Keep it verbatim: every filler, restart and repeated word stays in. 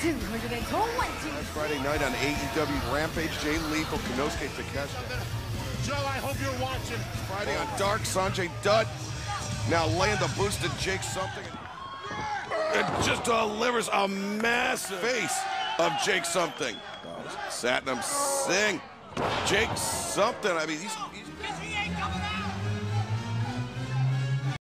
two twenty. Friday night on A E W Rampage, Jay Lethal, Konosuke Takeshita. Joe, I hope you're watching. Friday on Dark, Sanjay Dutt. Now laying the boost to Jake Something. It just delivers a massive face of Jake Something. Satnam Singh. Jake Something. I mean, he's... he's